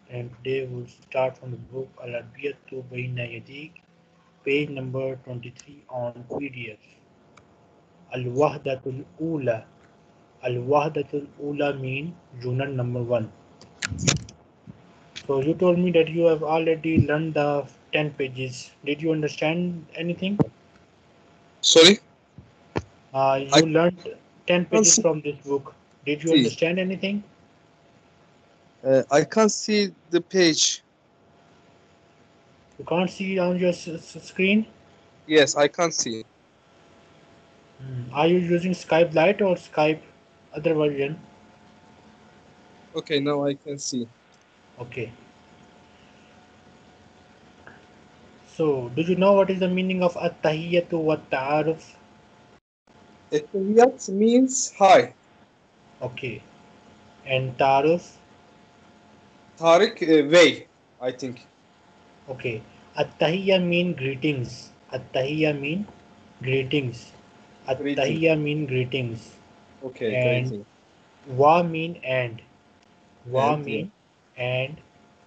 And today we'll start from the book Al-Arbiyatu Bayna Yadik, page number 23 on PDF. Al-Wahdatul Ula. Al-Wahdatul Ula mean unit number 1. So you told me that you have already learned the 10 pages. Did you understand anything? Sorry, I You learned 10 can't pages from this book. Did you see. understand anything? I can't see the page. You can't see on your screen? Yes, I can't see. Are you using Skype Lite or Skype other version? Okay, now I can see. Okay. So, do you know what is the meaning of at-tahiyyatu wa ta'aruf? Ehtiyat means hi. Okay. And ta'aruf? Tariq, way, I think. Okay. At-tahiyya mean greetings. At-tahiyya mean greetings. Greeting. At-tahiyya mean greetings. Okay, And greeting. wa mean and. Wa And yeah, mean and.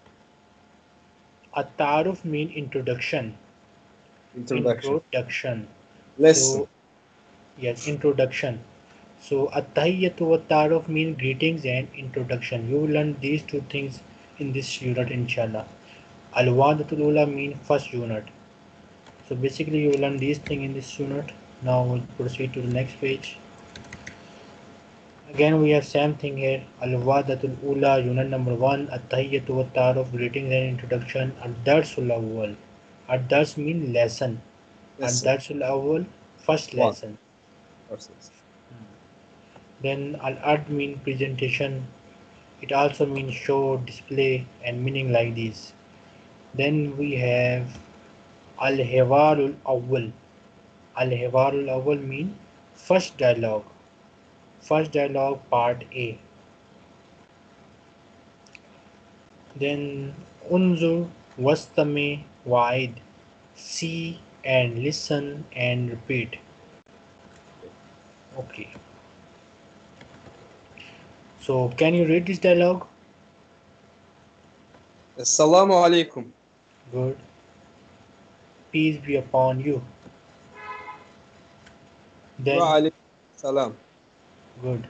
At-ta'aruf mean introduction. introduction. Introduction. Lesson. So, yes, introduction. So, at-tahiyyatu wa ta'aruf mean greetings and introduction. You will learn these two things in this unit, inshallah. Al-wahdatul ula mean first unit. So, basically, you will learn these things in this unit. Now, we'll proceed to the next page. Again, we have same thing here. Al-wahdatul ula, unit number 1. At-tahiyyatu wa ta'aruf, greetings and introduction. Ad-darsul awwal. Ad-dars mean lesson. Lesson. Ad-darsul awwal, first One. lesson. Verses. Then al-ad mean presentation. It also means show, display, and meaning like this. Then we have al-hiwarul awwal. Al-hiwarul awwal mean first dialogue. First dialogue part A. Then unzur, wastame, wa'id. See and listen and repeat. Okay. So can you read this dialogue? Assalamu alaikum. Good. Peace be upon you. Wa Then alaikum salam. good.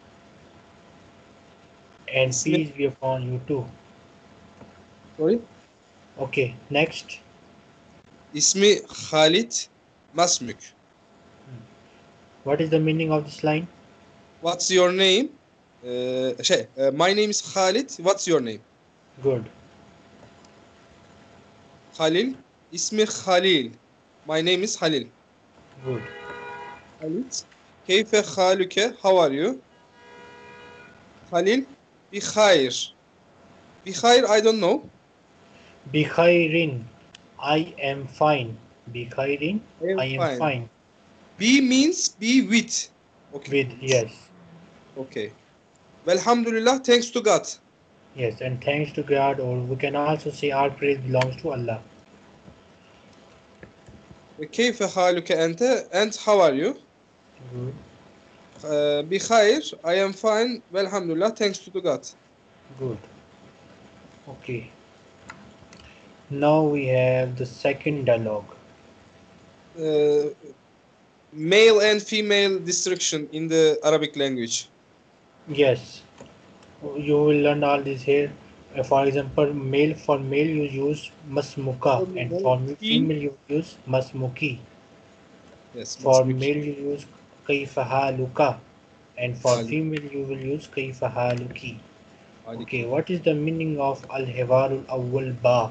And Ismi, peace be upon you too. sorry. Okay, next. Ismi Khalid Masmuk. What is the meaning of this line? What's your name? My name is Khalid. What's your name? Good, Khalil. Ismi Khalil. My name is Halil. good. Khalid. Keyfe haluke? How are you? Halil. Bikhair. Bikhair, I don't know. Bikhairin, I am fine. Bikhairin, I am I am fine. fine. Be means be with. Okay. With, yes, Okay. Alhamdulillah, thanks to God. yes, and thanks to God, or we can also say all praise belongs to Allah. كيف حالك أنت? And how are you? Good, بخير. I am fine. Alhamdulillah, thanks to God. good. Okay. Now we have the second dialogue. Uh, Male and female distinction in the Arabic language. Yes, you will learn all this here. For example, male for male you use masmuka, and for He. female you use masmuki. Yes, For masmuk. male you use kaifa haluka, and for Halik. female you will use kaifa haluki. Okay, Haliki. what is the meaning of al-hiwarul awwal ba?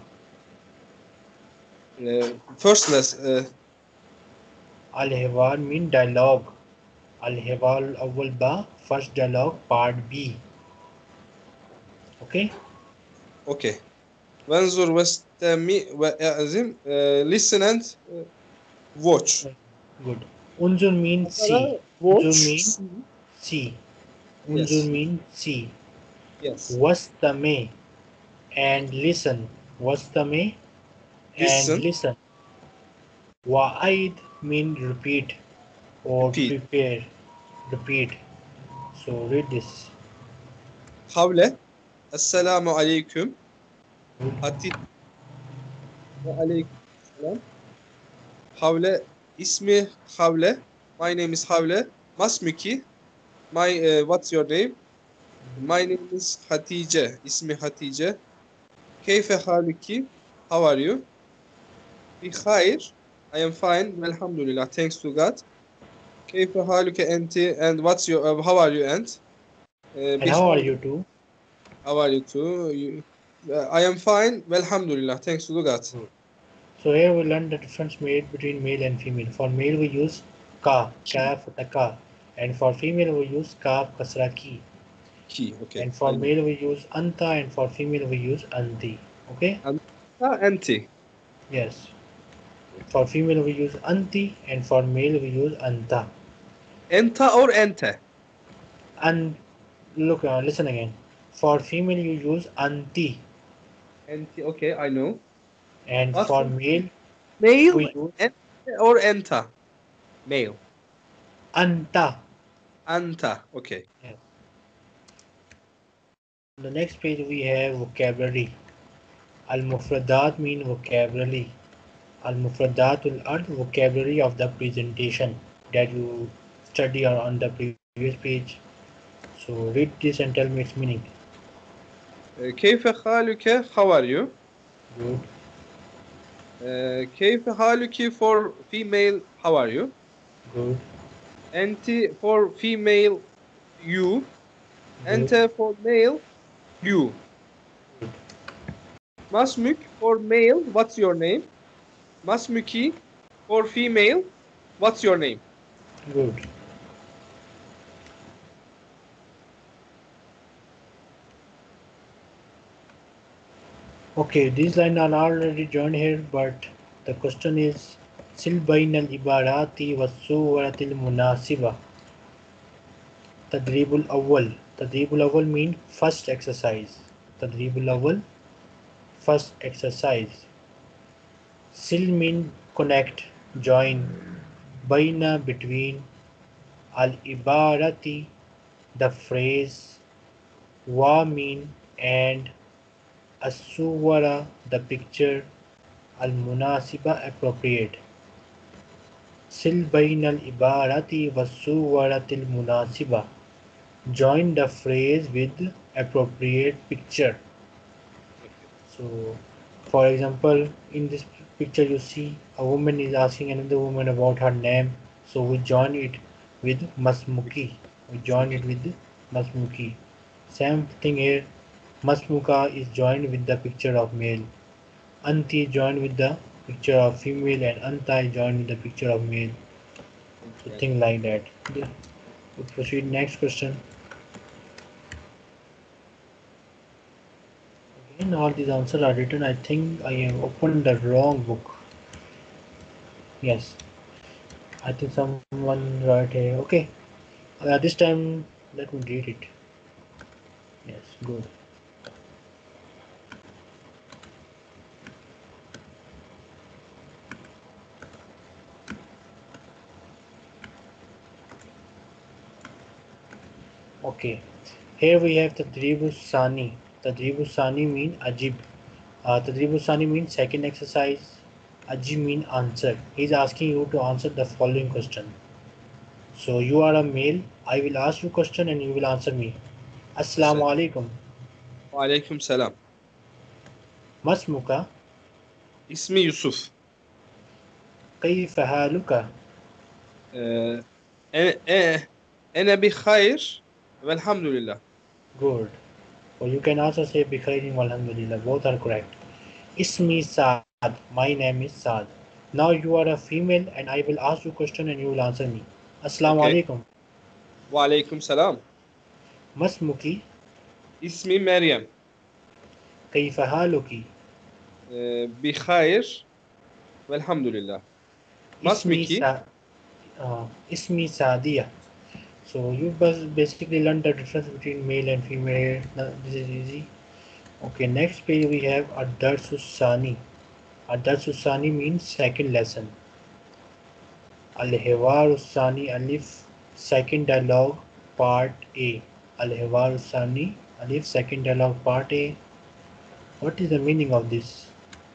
First less. Al-hiwar mean dialogue. Al-hiwarul awwal ba, first dialogue, part B. Okay, Okay. وانظر واستمع وأعزم. Listen and watch. good. Unzur mean see. Unzur Watch. mean see. Unzur Yes. mean see. Yes. Wastame and listen. Wastame and Listen. listen. Wa'id mean repeat or Repeat. prepare. Repeat. So read this. حول. السلام عليكم. Hatice. Ve aleyküm selam. Havle. İsmi Havle. My name is Havle. Masmuki. What's your name? My name is Hatice. İsmi Hatice. Keyfe haluki? How are you? Bikhair. I am fine. Elhamdülillah. Thanks to God. Keyfe haluke enti? And what's your? How are you? And And how are Bikhair. you too? How are you too? I am fine. Elhamdülillah. Thanks to God. Good. So here we learn the difference made between male and female. For male we use ka, kaf, taka, and for female we use kaf, kasra, ki. Ki. Okay. And for I know. male we use anta, and for female we use anti. Okay? Enti. Yes. For female we use anti, and for male we use anta. Enta or ente? And look, listen again. For female you use anti, Enti. Okay. I know. and What for for male we male? use Ente or enta? Male. anta. Anta. Okay. Yes. On the next page we have vocabulary. Al-Mufradat mean vocabulary. Al-Mufradatul Ard, vocabulary of the presentation that you study on the previous page. So read this and tell me its meaning. Keyfe haluke? How are you? Good. Keyfe haluki for female? How are you? Good. Enti for female? You. Good. Ente for male? You. Masmuk for male? What's your name? Masmuki for female? What's your name? Good. Okay, these lines are already joined here, but the question is sil bain al ibarati was suwaratil munasiba. Tadribul awwal. Tadribul awwal mean first exercise. Tadribul awwal, first exercise. Sil mean connect, join. Baina between. Al ibarati, the phrase. Wa mean and. As-suwara, the picture. Al-munasiba, appropriate. Sil bain al-ibarati was-suwaratil munasiba. Join the phrase with appropriate picture. So, for example, in this picture you see a woman is asking another woman about her name. So we join it with Masmuki. We join it with Masmuki. Same thing here. Masmuka is joined with the picture of male. Anti joined with the picture of female, and Anta is joined with the picture of male. So thing like that. Yeah. We proceed next question. Again, all these answers are written. I think I have opened the wrong book. Yes, I think someone wrote here. Okay, this time let me read it. Yes, good. Okay, here we have the Tadribu Sani. Tadribu Sani mean Ajib. Tadribu Sani means second exercise. Ajib mean answer. He is asking you to answer the following question. So you are a male. I will ask you question and you will answer me. Assalamu alaikum. Wa alaikum salam. Masmuka. İsmi Yusuf. كيف حالك؟ أنا بخير والحمد لله. Good. Or you can also say بخير والحمدلله. Both are correct. Ismi Saad. My name is Saad. Now you are a female and I will ask you question and you will answer me. Assalamu Okay. alaikum. Wa alaikum salam. Masmuki. İsmi Meryem. كيف حالك؟ بخير والحمد لله. Masmiki. Ismi Sadia. So you basically learn the difference between male and female here. Now, this is easy. Okay, next page we have Ad-Darsu Sani. Ad-Darsu Sani means second lesson. Al-Hiwaru Sani Alif, second dialogue, part A. Al-Hiwaru Sani Alif, second dialogue, part A. What is the meaning of this?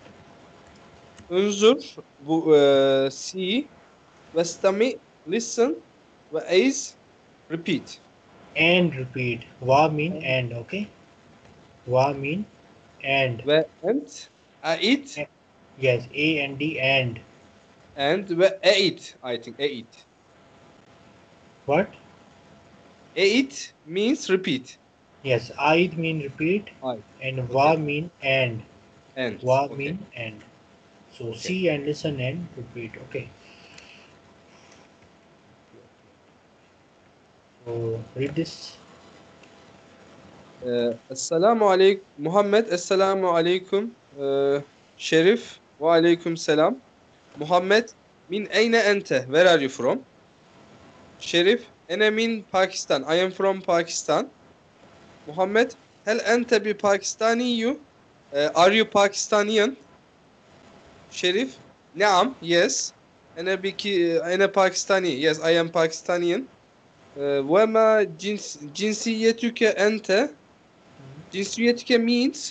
Unzur, see, westami, listen, ve eiz, repeat. And repeat. Wa mean And and, okay? Wa mean and. ve ent, ait, A- Yes, A and D and. and ve eit, I think, eit. What? Eit means repeat. Yes, I mean repeat I. and wa Okay. mean and. And. Wa Okay. mean and. So Okay. see and listen and repeat. Okay. So read this. Esselamu aleykum. Muhammed, esselamu aleykum. Şerif, ve aleyküm selam. Muhammed, min eyne ente? Where are you from? Şerif, ene min Pakistan. I am from Pakistan. Muhammed, hel ente bi Pakistaniyyu? Are you Pakistanian? Şerif, naam, yes. Ene Pakistani. Yes, I am Pakistanian. Ve ma cinsiyetüke ente? Cinsiyetüke means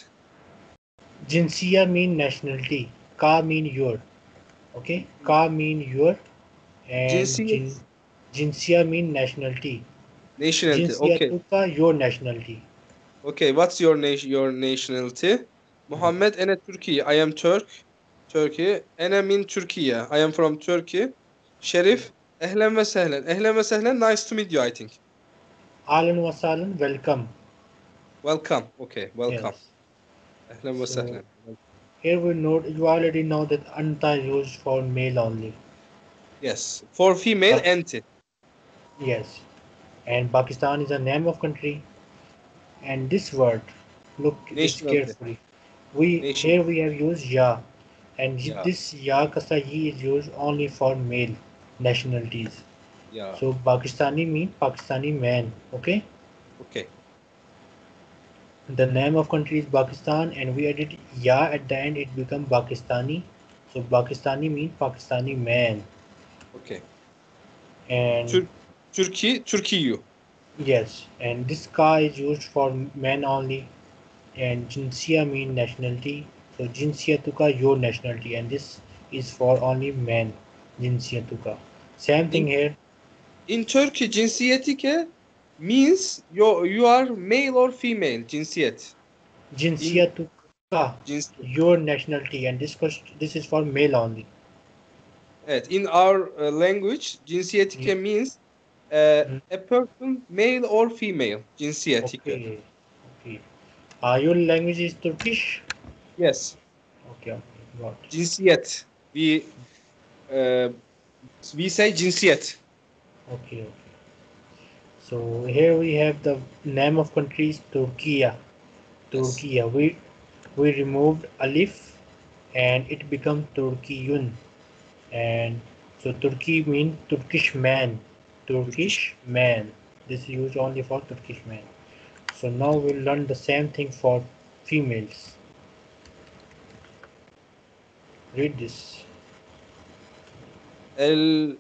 Jinsia mean nationality. Ka mean your. Okay. Ka mean your and cinsiyet. jinsia mean nationality. Nationality. Jinsia Okay. tuka your nationality. Okay. What's your nationality? Muhammed, ene Turkey. I am Turkey. Ene min Turkiye. I am from Turkey. Şerif, ehlen ve sehlen. Ehlen ve sehlen. Nice to meet you, I think. Ahlan wa sahlan, welcome. Welcome. Okay. Welcome. Yes. Ehlen ve So sehlen. here we note you already know that anta is used for male only. Yes. For female, But ente. yes. And Pakistan is a name of country. And this word, look this Nationality. carefully. We Nation. here we have used ya, and Yeah. this ya kasa yi is used only for male nationalities. Yeah. So Pakistani mean Pakistani man. Okay. Okay. The name of country is Pakistan, and we added ya at the end. It become Pakistani. So Pakistani mean Pakistani man. Okay. And Türkiye. yes, and this ka is used for men only. And jinsia mean nationality. So jinsia tuka your nationality, and this is for only men. Jinsia tuka. Same thing In here. in Turkey, cinsiyetike means you are male or female. Cinsiyet. In Jinsia tuka cinsiyet. your nationality, and this is for male only. Evet, in our language, Yeah. cinsiyetike means Mm. a person, male or female. Cinsiyetike. Okay. Okay. Your language is Turkish. Yes. Okay. Okay. Got. Cinsiyet. Uh, we say cinsiyet. Okay. Okay. So here we have the name of countries Turkiya. Yes. Turkiya. We removed alif and it become Turkiyun. And so Turkey means Turkish man. Turkish. Turkish man. This is used only for Turkish man. So now we'll learn the same thing for females. Read this. El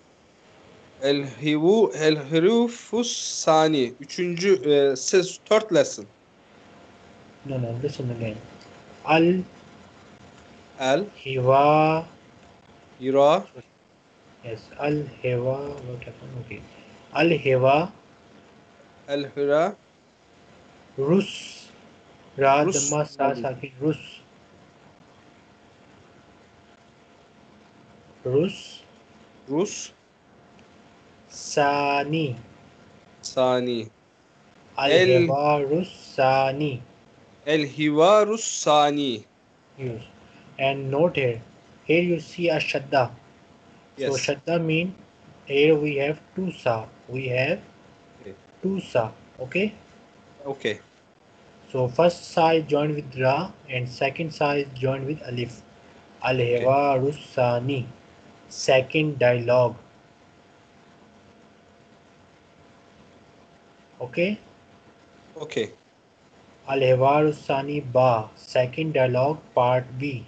el hurufus sani. Üçüncü third lesson. No, no, listen again. Al El Hiwa. hira Yes, Al Hiwa. What happened? Okay. Al Hiwa. el hura Rus. Ra Rus Dhamma Sa Sakin. Rus. Rus. Rus Sani. sani. Al El Hiwa Rus Sani. el hivarus sani. Use. And note here. Here you see a Shadda. So Yes. Shadda mean here we have two Sa. We have Okay. two Sa. Okay. Okay. So first Sa is joined with Ra and second Sa is joined with Alif. Al Okay. Hiwa Rus Sani. Second dialogue. Okay. Okay. Al Hiwa Rus Sani Ba. Second dialogue part B.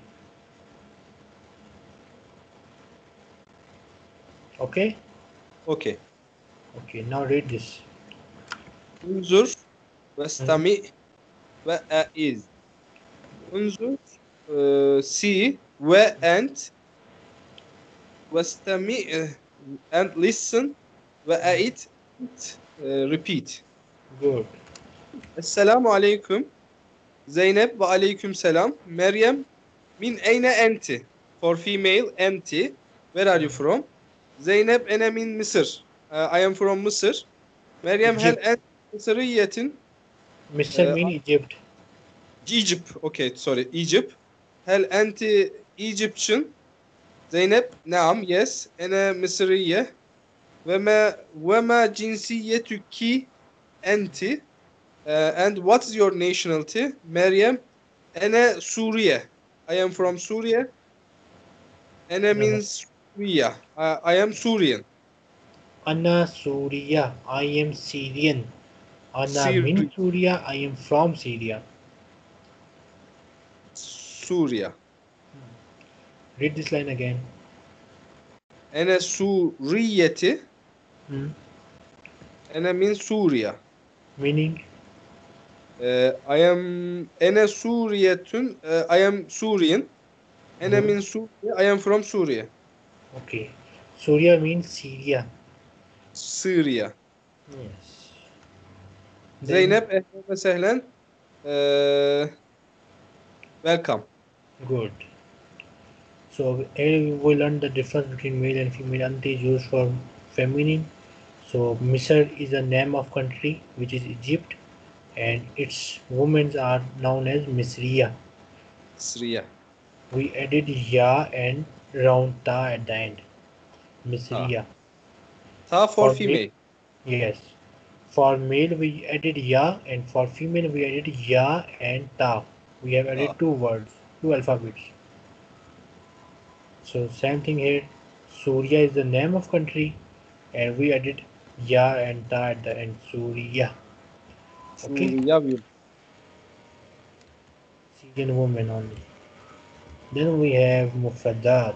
Okay. Okay. Okay. Now read this. Unzur ve stami ve eiz. انظر see and واستمع and listen وأعد repeat. Good. Esselamu aleyküm. Zeynep ve aleyküm selam. Meryem min eyne enti? For female enti. Where are you from? Zeynep ene min Mısır. I am from Mısır. Meryem hel Egypt. ent Mısriyetin? Mr. mean Egypt. Egypt. Okay, sorry. Egypt. Hel enti Egyptian? Zeynep, naam, yes. Ene Mısriye. Ve ma cinsiyetüki enti? And what's your nationality? Meryem, ene Suriye. I am from Suriye. Ene No. means Syria. I am Syrian. Anna Surya. I am Syrian. Anna Syria. min Surya. I am from Syria. Syria. Read this line again. Ene Suriyeti. Hmm. Ene means Syria. Meaning? I am ene Suriyetun. I am Syrian. Ene Good. means Syria. I am from Syria. Okay. Surya means Syria. Syria. Yes. Then Zeynep, ehlen ve sehlen. Welcome. good. So here we learn the difference between male and female. Anti is used for feminine. So Misr is the name of country which is Egypt, and its women are known as Misriya. Syria. We added ya and round ta at the end. Ta. Misriya. Ta for For male, female. yes. For male we added ya, and for female we added ya and ta. We have Ta. added two words, two alphabets. So same thing here. Surya is the name of country, and we added ya and ta at the end. Surya. Okay. Syria will. Syrian woman only. Then we have Mufradat.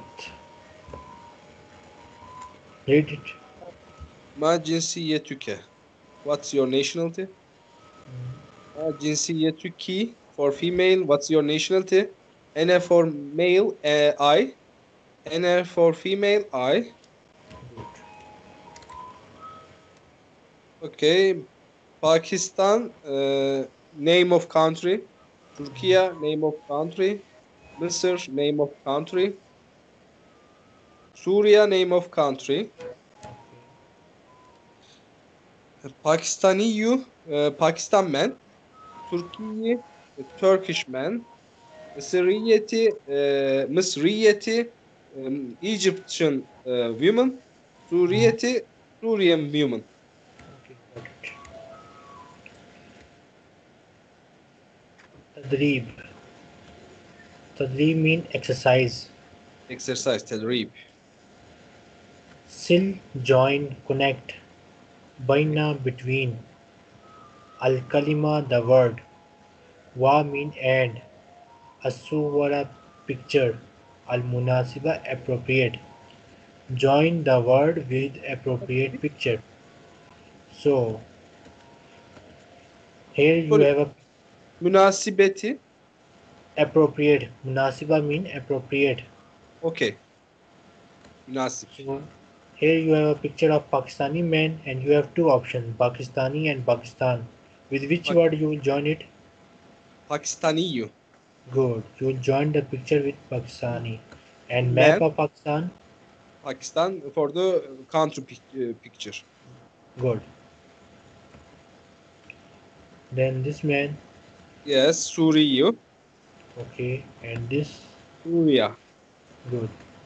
Read it. Ma cinsiyetüke. What's your nationality? Ma cinsiyetüki for female. What's your nationality? Ene for male. I. Ene for female. I. Okay. Pakistan. Name of country. Turkey. Name of country. Mısır. Name of country. Suriye. Name of country. Pakistani. Pakistan man. Türkiye. Turkish man. Mısriyeti Egyptian women, Suriyeti Syrian women. Okay, got it. Tadrib. Tadrib mean exercise. Exercise tedrib. Sil, join, connect. Baina, between. Al kalima, the word. Wa mean and. Asuwara, picture. Al munasiba, appropriate. Join the word with appropriate picture. So here you Sorry, have a münasibeti. appropriate. Munasiba mean appropriate. Okay. Münasip. So here you have a picture of Pakistani man, and you have two options, Pakistani and Pakistan. With which Pak- word you will join it? Pakistaniyu. Good. You will join the picture with Pakistani. And map Man. of Pakistan? Pakistan for the country picture. Good. Then this man, Yes. Suriye. okay, and this, Suriye. good.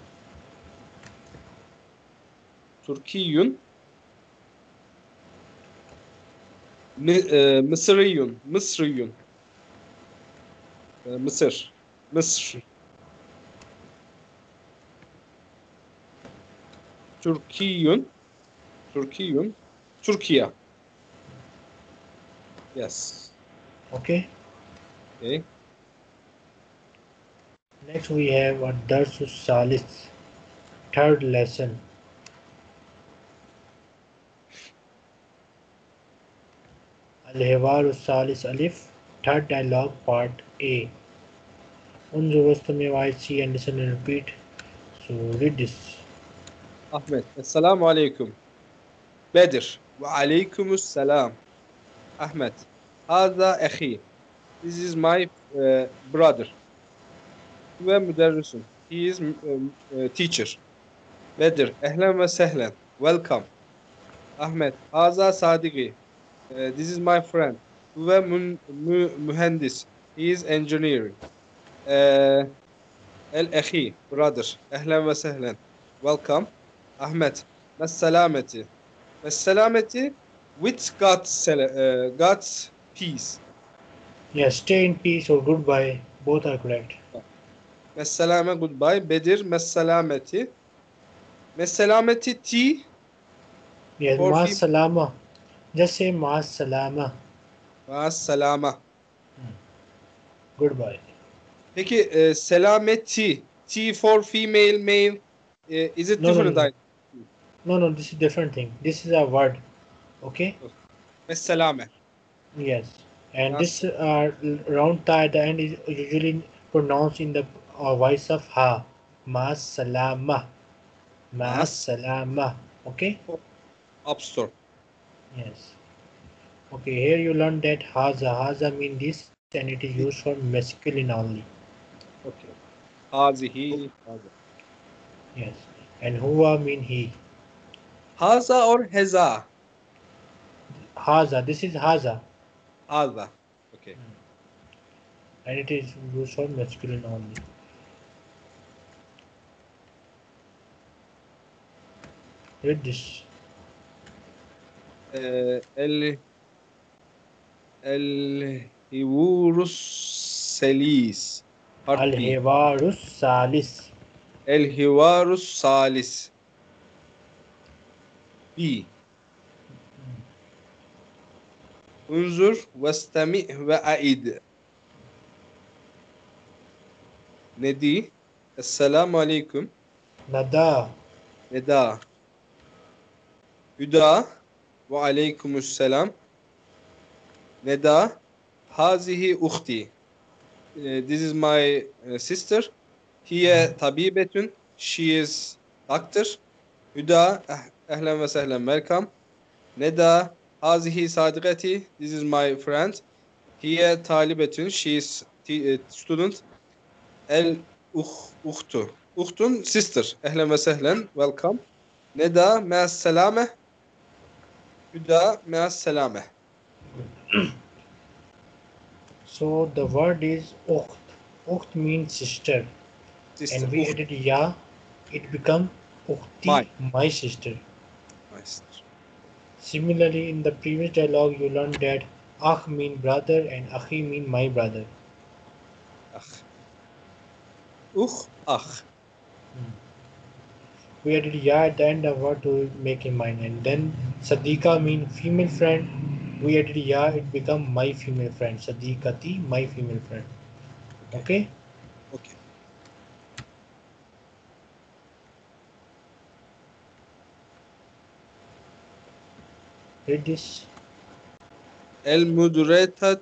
Türkiyün. Mısriyun. Mısriyun. Mısır. Mısır. Türkiyün. Türkiyün. Türkiye. Yes. Okay. Okay. Next we have a Darsus Salis, third lesson. Al-Hiwar Salis Alif, third dialogue, part A. Unzur wastami wa see and listen and repeat. So read this. Ahmet. Assalamu alaikum. Bedir. Wa alaikumus salam. Ahmet. Hada akhi. This is my brother. Ve müderrisun. He is teacher. Bedir. Ehlen ve sehlen. Welcome. Ahmet. Haza Sadiki. This is my friend. Ve mühendis. He is engineering. El akhi. Brother. Ehlen ve sehlen. Welcome. Ahmet. Messelameti. Messelameti with God's peace. Yes, stay in peace or goodbye. Both are correct. Messelame goodbye. Bedir messelameti. Messelameti T Yes, for ma female. salama. Just say ma salama. Salama. Goodbye. Peki selameti T for female male. Is it No, no, different? no. No, this is different thing. This is a word. Okay? Messelame. Yes. And this round ta at the end is usually pronounced in the voice of ha. Ma salama. Ma salama. Okay? Upstore. Yes. Okay, here you learn that haza. Haza means this and it is used for masculine only. Okay. Hazihi. Yes. And huwa mean he. Haza or heza? Haza. This is haza. Haza. Okay. And it is used for masculine only. Read this. الهيورus سليس. Al-Hiwarus Salis. الهيوارus salis. B. انظر واستمع وأعد. ندي. السلام عليكم. Nada. نداء. هدى. وعليكم السلام. نداء. هذه أختي. This is my sister. هي طبيبة. She is doctor. هدى. أهلا وسهلا. Welcome. ندى. هذه صديقتي. This is my friend. هي طالبة. She is student. الأخت. أخت sister. أهلا وسهلا. Welcome. ندى. مع السلامة. هدى. مع السلامة. So the word is ukht. Ukht means sister. And we added ya, it become ukhti, my sister. My sister. Similarly, in the previous dialogue, you learned that akh mean brother and akhi mean my brother. أخ. أخ. We added ya at the end of word to make in mind. And then Sadiqa mean female friend. We added ya, it become my female friend. Sadiqati, my female friend. Okay? Okay. Read this. المدرسة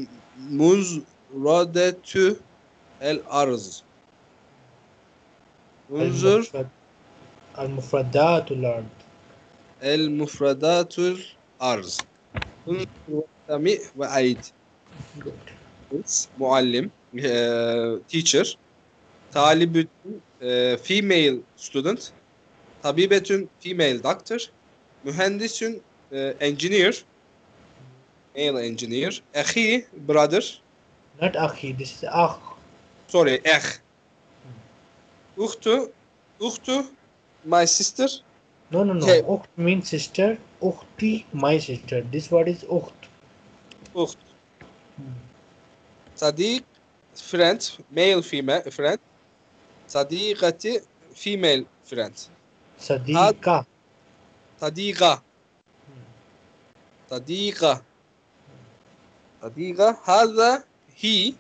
مزردة الأرز. انظر. المفردات الأرض. المفردات الأرز. انظر واستمع وأعد. معلم. Teacher. طالب. Female student. طبيبة. Female doctor. مهندس. Engineer. Male engineer. أخي. Brother. Not akhi, this is akh. Sorry. أخ. أخت. My sister. No. Okay. Ukht means sister. Ukhti, my sister. This word is ukht. أخت. صديق. Friend. Male female friend. صديقتي. Female friend. Sadiqa. صديقة. هذا he.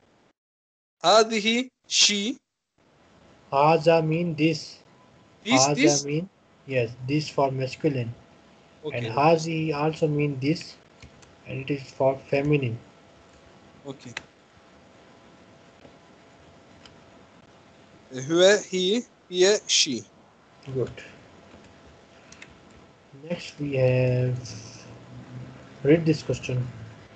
هذه she. Haza mean this. Haza This. mean yes, this for masculine. Okay. And hazi also mean this, and it is for feminine. Okay. Huve, he, hiye, she. Good. Next we have, read this question.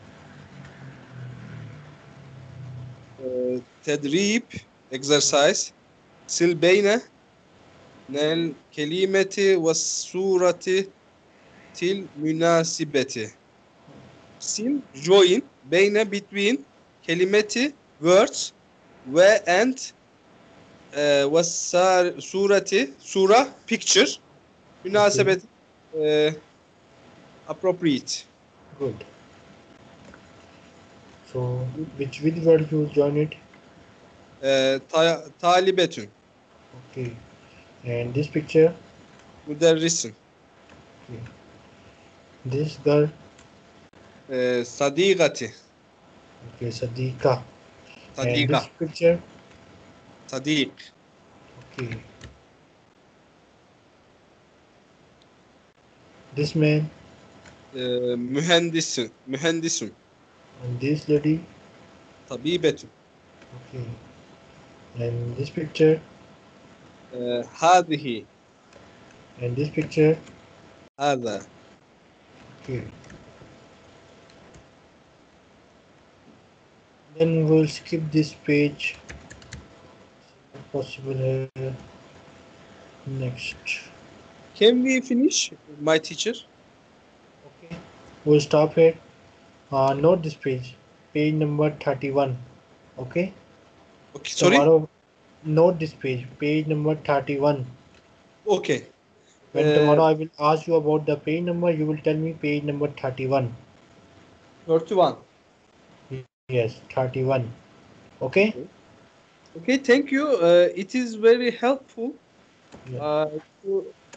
Tedrib, exercise. Sil beyne nel kelimeti ve surati til münasibeti. Sil, join, beyne, between, kelimeti, words, ve and, ve surati, sura, picture, münasebet, appropriate. Good. So which word you join it? Talibetün, Okay. And this picture? müderrisin, Okay. This girl? sadigati, Okay, Sadiqa. And sadiga, this picture? sadik, Okay. This man? mühendisin, And this lady? tabibetün, Okay. And this picture? hadihi, And this picture? hada. Okay. Then we'll skip this page. Possible here. Next. Can we finish, my teacher? Okay. We'll stop here. Note this page. Page number 31. Okay. Okay, sorry. Tomorrow, note this page. Page number 31. Okay. When tomorrow I will ask you about the page number, you will tell me page number 31. 31. Yes, 31. Okay? Okay, thank you. It is very helpful Yeah. to